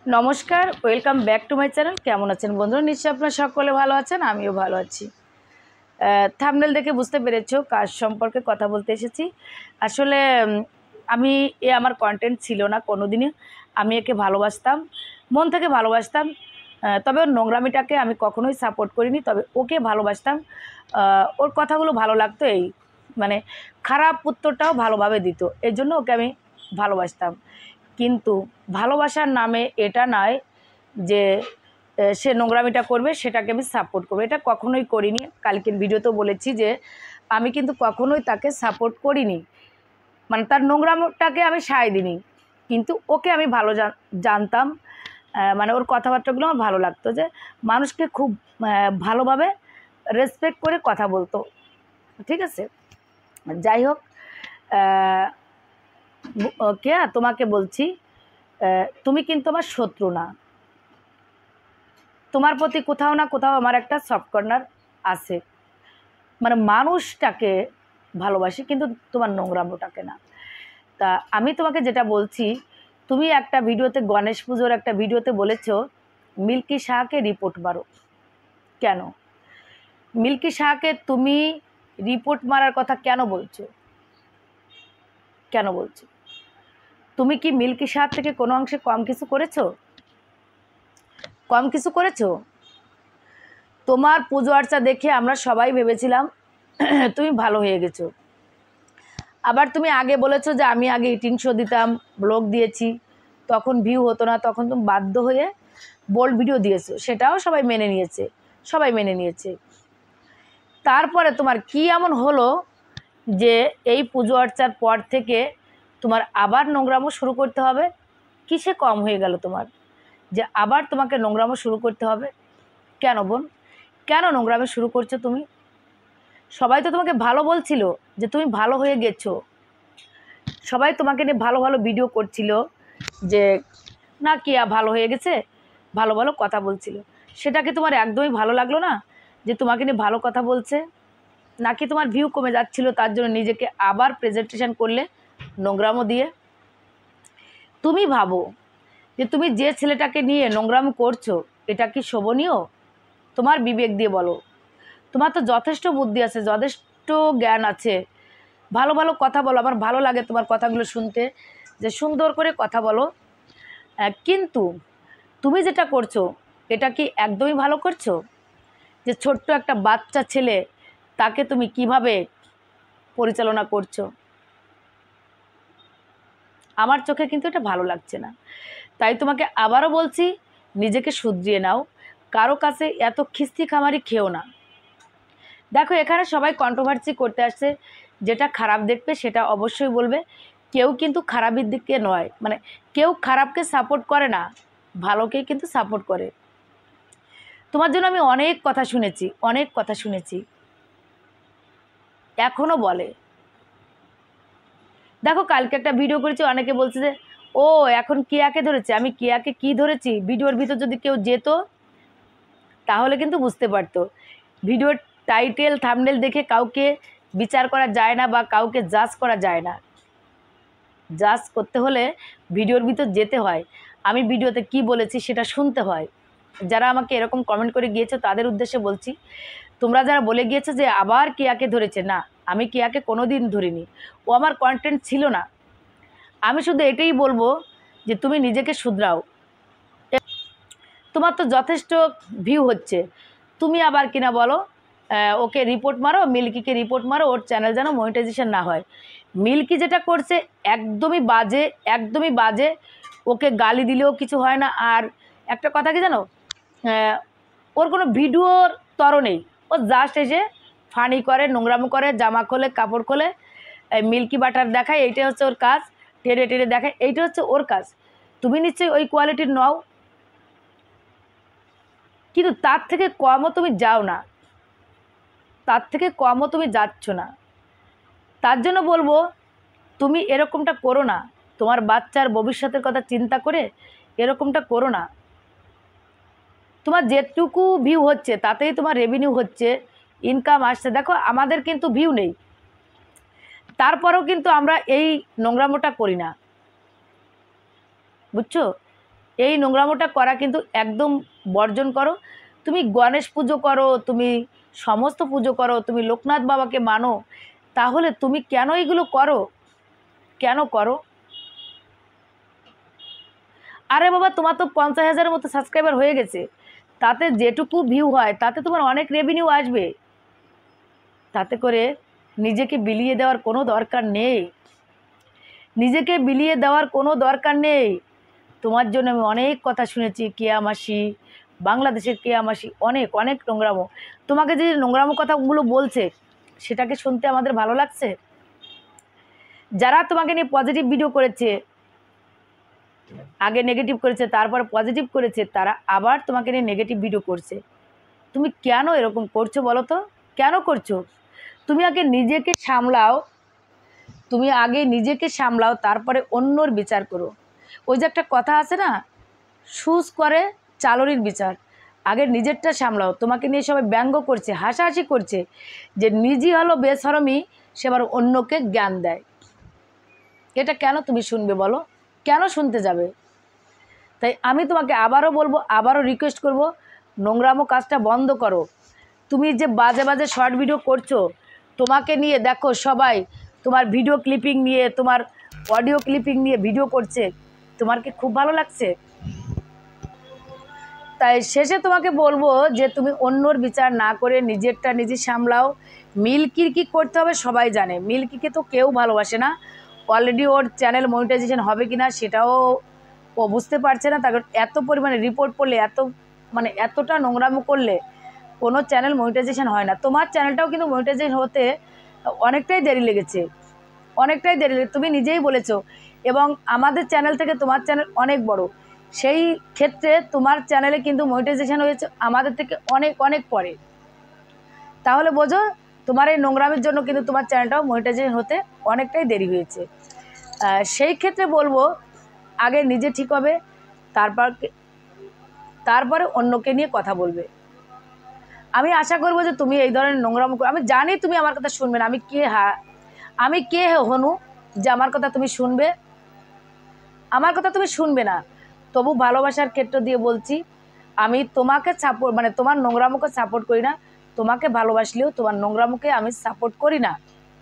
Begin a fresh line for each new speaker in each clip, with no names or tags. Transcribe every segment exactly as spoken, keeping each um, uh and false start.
নমস্কার, welcome back to my channel. কেমন আছেন বন্ধুরা? নিশ্চয়ই আপনারা সকলে ভালো আছেন, আমিও ভালো আছি। থাম্বনেল দেখে বুঝতে পেরেছো কাজ সম্পর্কে কথা বলতে এসেছি। আসলে আমি এ আমার কন্টেন্ট ছিল না কোনোদিনই। আমি একে ভালোবাসতাম, মন থেকে ভালোবাসতাম, তবে ওর নোংরামিটাকে আমি কখনোই সাপোর্ট করিনি। তবে ওকে ভালোবাসতাম, ওর কথাগুলো ভালো লাগতো, এই মানে খারাপ উত্তরটাও ভালোভাবে দিত, এই জন্য ওকে আমি ভালোবাসতাম। কিন্তু ভালোবাসার নামে এটা নয় যে সে নোংরামিটা করবে সেটাকে আমি সাপোর্ট করবো, এটা কখনোই করিনি। কালকের ভিডিওতেও বলেছি যে আমি কিন্তু কখনোই তাকে সাপোর্ট করিনি, মানে তার নোংরামটাকে আমি সায় দিইনি। কিন্তু ওকে আমি ভালো জানতাম, মানে ওর কথাবার্তাগুলো আমার ভালো লাগতো, যে মানুষকে খুব ভালোভাবে রেসপেক্ট করে কথা বলতো। ঠিক আছে, যাই হোক, কে তোমাকে বলছি, তুমি কিন্তু আমার শত্রু না। তোমার প্রতি কোথাও না কোথাও আমার একটা সফট কর্নার আছে, মানে মানুষটাকে ভালোবাসি কিন্তু তোমার নোংরামোটাকে না। তা আমি তোমাকে যেটা বলছি, তুমি একটা ভিডিওতে, গণেশ পুজোর একটা ভিডিওতে বলেছো মিল্কি শাহকে রিপোর্ট মারো। কেন মিল্কি শাহকে তুমি রিপোর্ট মারার কথা কেন বলছো? কেন বলছো? তুমি কি মিল্কি শাহ থেকে কোনো অংশে কম কিছু করেছো? কম কিছু করেছো? তোমার পুজো আর্চা দেখে আমরা সবাই ভেবেছিলাম তুমি ভালো হয়ে গেছো। আবার তুমি আগে বলেছো যে আমি আগে ইটিং শো দিতাম, ব্লগ দিয়েছি, তখন ভিউ হতো না, তখন তুমি বাধ্য হয়ে বোল্ড ভিডিও দিয়েছো, সেটাও সবাই মেনে নিয়েছে, সবাই মেনে নিয়েছে। তারপরে তোমার কি এমন হলো যে এই পুজো আর্চার পর থেকে তোমার আবার নোংরামো শুরু করতে হবে? কিসে কম হয়ে গেল তোমার যে আবার তোমাকে নোংরামো শুরু করতে হবে? কেন বোন, কেন নোংরামো শুরু করছো তুমি? সবাই তো তোমাকে ভালো বলছিল যে তুমি ভালো হয়ে গেছো, সবাই তোমাকে নিয়ে ভালো ভালো ভিডিও করছিল যে না কিয়া ভালো হয়ে গেছে, ভালো ভালো কথা বলছিল। সেটাকে তোমার একদমই ভালো লাগলো না যে তোমাকে নিয়ে ভালো কথা বলছে? নাকি তোমার ভিউ কমে যাচ্ছিল, তার জন্য নিজেকে আবার প্রেজেন্টেশন করলে নোংরামো দিয়ে? তুমি ভাবো যে তুমি যে ছেলেটাকে নিয়ে নোংরামো করছো, এটা কি শোভনীয়? তোমার বিবেক দিয়ে বলো। তোমার তো যথেষ্ট বুদ্ধি আছে, যথেষ্ট জ্ঞান আছে, ভালো ভালো কথা বলো, আমার ভালো লাগে তোমার কথাগুলো শুনতে, যে সুন্দর করে কথা বলো। কিন্তু তুমি যেটা করছো এটা কি একদমই ভালো করছো? যে ছোট্ট একটা বাচ্চা ছেলে, তাকে তুমি কিভাবে পরিচালনা করছো? আমার চোখে কিন্তু এটা ভালো লাগছে না। তাই তোমাকে আবারও বলছি, নিজেকে শুধরিয়ে নাও, কারো কাছে এত খিস্তি খামারি খেও না। দেখো এখানে সবাই কন্ট্রোভার্সি করতে আসছে, যেটা খারাপ দেখবে সেটা অবশ্যই বলবে, কেউ কিন্তু খারাপের দিকে নয়, মানে কেউ খারাপকে সাপোর্ট করে না, ভালোকেই কিন্তু সাপোর্ট করে। তোমার জন্য আমি অনেক কথা শুনেছি, অনেক কথা শুনেছি, এখনো বলে। দেখো কালকে একটা ভিডিও করেছি, অনেকে বলছে যে ও এখন কিয়াকে ধরেছে। আমি কিয়াকে কি ধরেছি? ভিডিওর ভিতর যদি কেউ যেত তাহলে কিন্তু বুঝতে পারতো। ভিডিওর টাইটেল থাম্বনেল দেখে কাউকে বিচার করা যায় না বা কাউকে জাজ করা যায় না। জাজ করতে হলে ভিডিওর ভিতর যেতে হয়, আমি ভিডিওতে কি বলেছি সেটা শুনতে হয়। যারা আমাকে এরকম কমেন্ট করে গিয়েছে তাদের উদ্দেশ্যে বলছি, তোমরা যারা বলে গিয়েছে যে আবার কিয়াকে ধরেছে, না, আমি কিয়াকে কোনো দিন ধরিনি, ও আমার কন্টেন্ট ছিল না। আমি শুধু এটাই বলবো যে তুমি নিজেকে শুধরাও। তোমার তো যথেষ্ট ভিউ হচ্ছে, তুমি আবার কিনা বলো ওকে রিপোর্ট মারো, মিল্কিকে রিপোর্ট মারো, ওর চ্যানেল যেন মনিটাইজেশন না হয়। মিল্কি যেটা করছে একদমই বাজে, একদমই বাজে, ওকে গালি দিলেও কিছু হয় না। আর একটা কথা কি জানো, ওর কোনো ভিডিওর তর নেই, ও জাস্ট এসে ফানি করে, নোংরামো করে, জামা খোলে, কাপড় খোলে, মিল্কি বাটার দেখায়, এইটা হচ্ছে ওর কাজ, টেরে টেরে দেখায়, এইটা হচ্ছে ওর কাজ। তুমি নিশ্চয়ই ওই কোয়ালিটির নও, কিন্তু তার থেকে কমও তুমি যাও না, তার থেকে কমও তুমি যাচ্ছ না। তার জন্য বলবো তুমি এরকমটা করো না, তোমার বাচ্চার ভবিষ্যতের কথা চিন্তা করে এরকমটা করো না। তোমার যেটুকু ভিউ হচ্ছে তাতেই তোমার রেভিনিউ হচ্ছে, ইনকাম আসছে। দেখো আমাদের কিন্তু ভিউ নেই, তারপরেও কিন্তু আমরা এই নোংরামোটা করি না, বুঝছো? এই নোংরামোটা করা কিন্তু একদম বর্জন করো। তুমি গণেশ পুজো করো, তুমি সমস্ত পুজো করো, তুমি লোকনাথ বাবাকে মানো, তাহলে তুমি কেন এইগুলো করো? কেন করো? আরে বাবা, তোমার তো পঞ্চাশ হাজারের মতো সাবস্ক্রাইবার হয়ে গেছে, তাতে যেটুকু ভিউ হয় তাতে তোমার অনেক রেভিনিউ আসবে। তাতে করে নিজেকে বিলিয়ে দেওয়ার কোনো দরকার নেই, নিজেকে বিলিয়ে দেওয়ার কোনো দরকার নেই। তোমার জন্য আমি অনেক কথা শুনেছি, কেয়া মাসি, বাংলাদেশের কেয়া মাসি, অনেক অনেক নোংরামো। তোমাকে যে নোংরামো কথাগুলো বলছে, সেটাকে শুনতে আমাদের ভালো লাগছে? যারা তোমাকে নিয়ে পজিটিভ ভিডিও করেছে, আগে নেগেটিভ করেছে, তারপর পজিটিভ করেছে, তারা আবার তোমাকে নিয়ে নেগেটিভ ভিডিও করছে। তুমি কেন এরকম করছো বলো তো? কেন করছো? তুমি আগে নিজেকে সামলাও, তুমি আগে নিজেকে সামলাও, তারপরে অন্যর বিচার করো। ওই যে একটা কথা আছে না, সুস করে চালনির বিচার। আগে নিজেরটা সামলাও। তোমাকে নিয়ে সবাই ব্যঙ্গ করছে, হাসাহাসি করছে, যে নিজই হলো বেশরমি, সে আবার অন্যকে জ্ঞান দেয়। এটা কেন তুমি শুনবে বলো? কেন শুনতে যাবে? তাই আমি তোমাকে আবারও বলবো, আবারও রিকোয়েস্ট করব, নোংরামো কাজটা বন্ধ করো। তুমি যে বাজে বাজে শর্ট ভিডিও করছো, তোমাকে নিয়ে দেখো সবাই তোমার ভিডিও ক্লিপিং নিয়ে, তোমার অডিও ক্লিপিং নিয়ে ভিডিও করছে, তোমার কি খুব ভালো লাগছে? তাই শেষে তোমাকে বলবো যে তুমি অন্যর বিচার না করে নিজেরটা নিজে সামলাও। মিল্কির কী করতে হবে সবাই জানে, মিল্কিকে তো কেউ ভালোবাসে না। অলরেডি ওর চ্যানেল মনিটাইজেশন হবে কি না সেটাও ও বুঝতে পারছে না। তার এত পরিমাণে রিপোর্ট পড়লে, এত মানে এতটা নোংরামো করলে কোনো চ্যানেল মনিটাইজেশন হয় না। তোমার চ্যানেলটাও কিন্তু মনিটাইজেশন হতে অনেকটাই দেরি লেগেছে, অনেকটাই দেরি লেগেছে, তুমি নিজেই বলেছো। এবং আমাদের চ্যানেল থেকে তোমার চ্যানেল অনেক বড়, সেই ক্ষেত্রে তোমার চ্যানেলে কিন্তু মনিটাইজেশন হয়েছে আমাদের থেকে অনেক অনেক পরে। তাহলে বোঝো, তোমার এই নোংরামের জন্য কিন্তু তোমার চ্যানেলটাও মনিটাইজেশন হতে অনেকটাই দেরি হয়েছে। সেই ক্ষেত্রে বলবো, আগে নিজে ঠিক হবে, তারপর তারপরে অন্যকে নিয়ে কথা বলবে। আমি আশা করবো যে তুমি এই ধরনের নোংরাম, আমি জানি তুমি আমার কথা শুনবে না। আমি কে হা আমি কে হনু যে আমার কথা তুমি শুনবে? আমার কথা তুমি শুনবে না। তবু ভালোবাসার ক্ষেত্র দিয়ে বলছি, আমি তোমাকে সাপোর্ট মানে তোমার নোংরামুখে সাপোর্ট করি না। তোমাকে ভালোবাসলেও তোমার নোংরামুখে আমি সাপোর্ট করি না।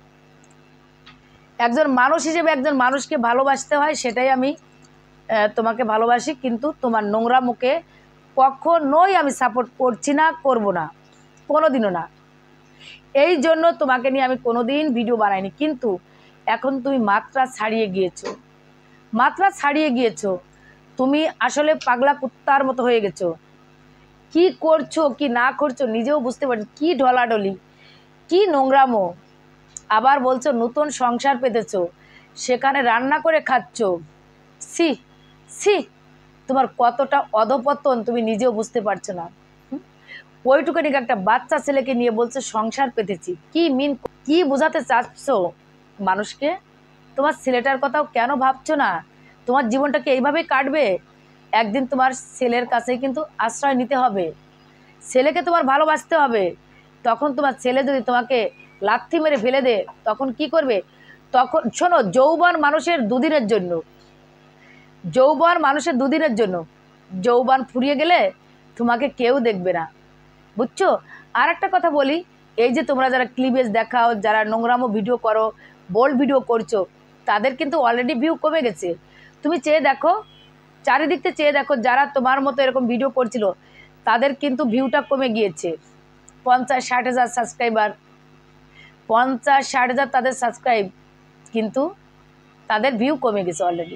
একজন মানুষ হিসেবে একজন মানুষকে ভালোবাসতে হয়, সেটাই আমি তোমাকে ভালোবাসি। কিন্তু তোমার নোংরামুখে কখনোই আমি সাপোর্ট করছি না, করব না, কোনোদিনও না। এই জন্য তোমাকে নিয়ে আমি কোনোদিন ভিডিও বানাইনি। কিন্তু এখন তুমি মাত্রা ছাড়িয়ে গিয়েছো, মাত্রা ছাড়িয়ে গিয়েছো। তুমি আসলে পাগলা কুত্তার মতো হয়ে গেছো। কি করছো কি না করছো নিজেও বুঝতে পারছো। কি ঢলাঢলি, কি নোংরামো। আবার বলছো নতুন সংসার পেতেছো, সেখানে রান্না করে খাচ্ছো। সি সি, তোমার কতটা অধপতন তুমি নিজেও বুঝতে পারছো না। ওইটুকুনি একটা বাচ্চা ছেলেকে নিয়ে বলছো সংসার পেতেছি। কি মিন, কি বোঝাতে চাচ্ছ মানুষকে? তোমার ছেলেটার কথাও কেন ভাবছো না? তোমার জীবনটাকে এইভাবেই কাটবে? একদিন তোমার ছেলের কাছেই কিন্তু আশ্রয় নিতে হবে, ছেলেকে তোমার ভালোবাসতে হবে। তখন তোমার ছেলে যদি তোমাকে লাথি মেরে ফেলে দে, তখন কি করবে? তখন শোনো, যৌবন মানুষের দুদিনের জন্য, যৌবন মানুষের দুদিনের জন্য। যৌবন ফুরিয়ে গেলে তোমাকে কেউ দেখবে না, বুঝছো? আর একটা কথা বলি, এই যে তোমরা যারা ক্লিভেজ দেখাও, যারা নোংরামো ভিডিও করো, বোল্ড ভিডিও করছো, তাদের কিন্তু অলরেডি ভিউ কমে গেছে। তুমি চেয়ে দেখো, চারিদিকতে চেয়ে দেখো, যারা তোমার মতো এরকম ভিডিও করছিল তাদের কিন্তু ভিউটা কমে গিয়েছে। পঞ্চাশ ষাট হাজার সাবস্ক্রাইবার, পঞ্চাশ ষাট হাজার তাদের সাবস্ক্রাইব, কিন্তু তাদের ভিউ কমে গেছে অলরেডি।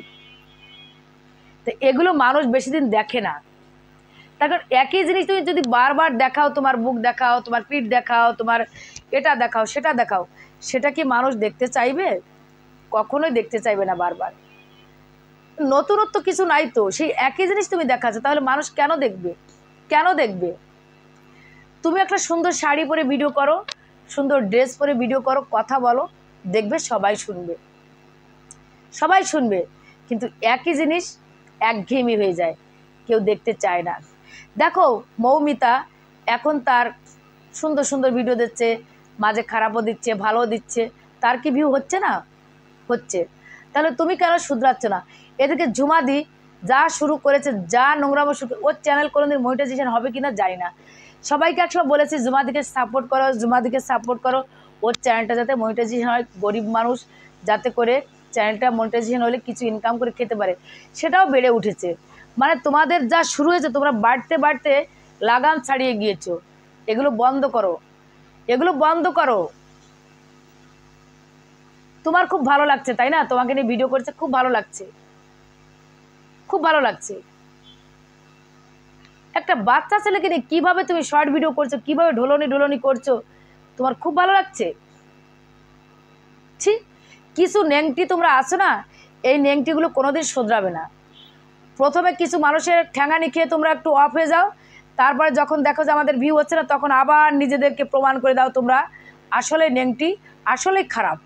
তো এগুলো মানুষ বেশি দিন দেখে না। তারপর একই জিনিস তুমি যদি বারবার দেখাও, তোমার বুক দেখাও, তোমার পিঠ দেখাও, তোমার এটা দেখাও, সেটা দেখাও, সেটা কি মানুষ দেখতে চাইবে? কখনোই দেখতে চাইবে না। বারবার নতুনত্ব কিছু নাই তো, সেই একই জিনিস তুমি দেখাচ্ছ, তাহলে মানুষ কেন দেখবে? কেন দেখবে? তুমি একটা সুন্দর শাড়ি পরে ভিডিও করো, সুন্দর ড্রেস পরে ভিডিও করো, কথা বলো, দেখবে সবাই শুনবে, সবাই শুনবে। কিন্তু একই জিনিস একঘেয়েমি হয়ে যায়, কেউ দেখতে চায় না। দেখো মৌমিতা এখন তার সুন্দর সুন্দর ভিডিও দিচ্ছে, মাঝে খারাপও দিচ্ছে, ভালোও দিচ্ছে, তার কি ভিউ হচ্ছে না? হচ্ছে। তাহলে তুমি কেন শুধরাচ্ছ না? এদিকে ঝুমাদি যা শুরু করেছে, যা নোংরামো শুরু, ওর চ্যানেল কোনোদিন মনিটাইজেশন হবে কিনা জানি না। সবাইকে একসময় বলেছি জুমাদিকে সাপোর্ট করো, জুমাদিকে সাপোর্ট করো, ওর চ্যানেলটা যাতে মনিটাইজেশন হয়, গরিব মানুষ যাতে করে চ্যানেলটা মনিটাইজেশন হলে কিছু ইনকাম করে খেতে পারে, সেটাও বেড়ে উঠেছে। মানে তোমাদের যা শুরু হয়েছে, তোমরা বাড়তে বাড়তে লাগাম ছাড়িয়ে গিয়েছো। এগুলো বন্ধ করো, এগুলো বন্ধ করো। তোমার খুব ভালো লাগছে তাই না, তোমাকে নিয়ে ভিডিও করছে, খুব ভালো লাগছে, খুব ভালো লাগছে। একটা বাচ্চা ছেলেকে নিয়ে কীভাবে তুমি শর্ট ভিডিও করছো, কীভাবে ঢোলনি ঢোলনি করছো, তোমার খুব ভালো লাগছে। ছি, কিছু নেংটি তোমরা আছো না, এই নেংটিগুলো কোনোদিন শোধরাবে না। প্রথমে কিছু মানুষের ঠ্যাঙানি খেয়ে তোমরা একটু অফ হয়ে যাও, তারপরে যখন দেখো যে আমাদের ভিউ হচ্ছে না, তখন আবার নিজেদেরকে প্রমাণ করে দাও তোমরা আসলে নেংটি, আসলেই খারাপ।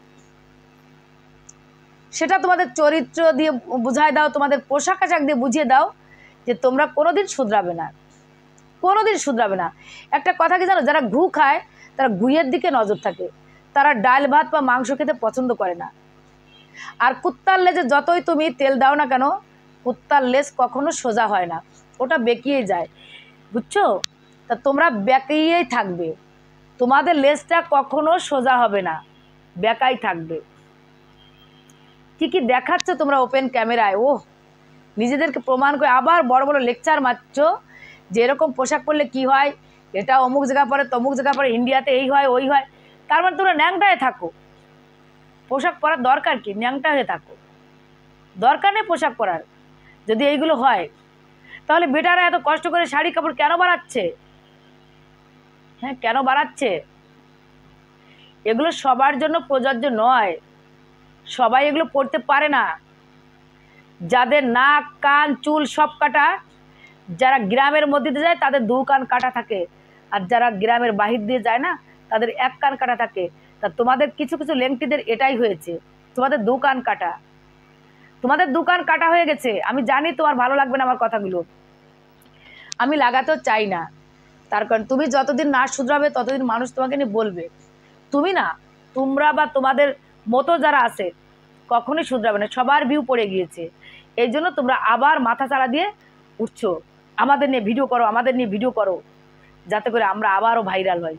সেটা তোমাদের চরিত্র দিয়ে বুঝায় দাও, তোমাদের পোশাক আশাক দিয়ে বুঝিয়ে দাও যে তোমরা কোনোদিন শুধরাবে না, কোনোদিন শুধরাবে না। একটা কথা কি জানো, যারা ঘু খায় তারা ঘুয়ের দিকে নজর থাকে, তারা ডাল ভাত বা মাংস খেতে পছন্দ করে না। আর কুত্তার লেজে যতই তুমি তেল দাও না কেন, কুত্তার লেজ কখনো সোজা হয় না, ওটা বেঁকিয়ে যায়, বুঝছো? তা তোমরা বেঁকিয়েই থাকবে, তোমাদের লেজটা কখনো সোজা হবে না, বেঁকাই থাকবে। কি কি দেখাচ্ছ তোমরা ওপেন ক্যামেরায়, ও নিজেদেরকে প্রমাণ করে আবার বড় বড় লেকচার মারছ যে এরকম পোশাক পরলে কি হয়, এটা অমুক জায়গা পরে তমুক জায়গা পরে, ইন্ডিয়াতে এই হয় ওই হয়। তার মানে তোমরা ন্যাংটায় থাকো, পোশাক পরার দরকার কি, ন্যাংটা হয়ে থাকো, দরকার নেই পোশাক পরার। যদি এইগুলো হয় তাহলে বেটারা এত কষ্ট করে শাড়ি কাপড় কেন বানাচ্ছে? হ্যাঁ, কেন বানাচ্ছে? এগুলো সবার জন্য প্রযোজ্য নয়, সবাই এগুলো পড়তে পারে না। যাদের নাক কান চুল সব কাটা, যারা গ্রামের মধ্যে দিয়ে যায় তাদের দু কান কাটা থাকে, আর যারা গ্রামের বাহির দিয়ে যায় না তাদের এক কান কাটা থাকে। তা তোমাদের কিছু কিছু লেংটিদের এটাই হয়েছে, তোমাদের দু কান কাটা, তোমাদের দু কান কাটা হয়ে গেছে। আমি জানি তোমার ভালো লাগবে না আমার কথাগুলো, আমি লাগাতেও চাই না। তার কারণ তুমি যতদিন না শুধরাবে ততদিন মানুষ তোমাকে নিয়ে বলবে, তুমি না, তোমরা বা তোমাদের মতো যারা আছে কখনোই শুধরাবে না, সবার ভিউ পড়ে গিয়েছে। এই জন্য তোমরা আবার মাথা চাড়া দিয়ে উঠছো, আমাদের নিয়ে ভিডিও করো, আমাদের নিয়ে ভিডিও করো, যাতে করে আমরা আবারও ভাইরাল হই।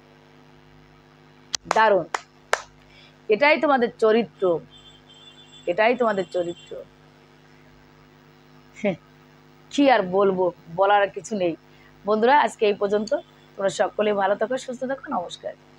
দারুণ, এটাই তোমাদের চরিত্র, এটাই তোমাদের চরিত্র। কি আর বলবো, বলার কিছু নেই। বন্ধুরা, আজকে এই পর্যন্ত। তোমরা সকলে ভালো থাকো, সুস্থ থাকো, নমস্কার।